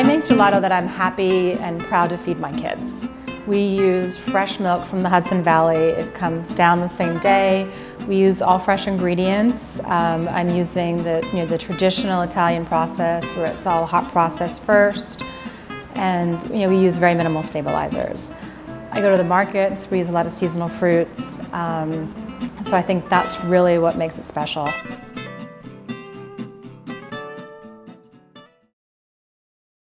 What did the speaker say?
I make gelato that I'm happy and proud to feed my kids. We use fresh milk from the Hudson Valley. It comes down the same day. We use all fresh ingredients. I'm using the traditional Italian process where it's all hot processed first, and we use very minimal stabilizers. I go to the markets. We use a lot of seasonal fruits, so I think that's really what makes it special.